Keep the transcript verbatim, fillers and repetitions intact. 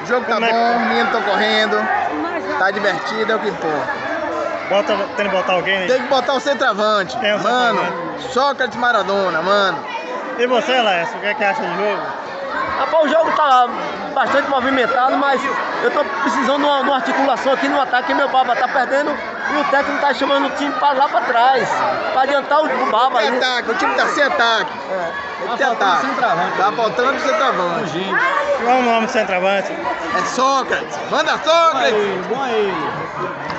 O jogo tá Como bom, é que- os meninos estão correndo, tá divertido, é o que importa. Bota, tem que botar alguém aí? Tem que botar o centroavante. Quem é o Mano, centroavante? Sócrates Maradona, mano. E você, Lécio, o que é que acha do jogo? Rapaz, o jogo tá bastante movimentado, mas eu tô precisando de uma, de uma articulação aqui no ataque, que meu Baba tá perdendo e o técnico tá chamando o time pra lá pra trás, pra adiantar o, o Baba Tem aí. ataque, o time tá sem ataque. É. Tem que ter ataque. Tá faltando centroavante. Qual é o nome do centroavante? É Sócrates. Manda Sócrates. Bom aí.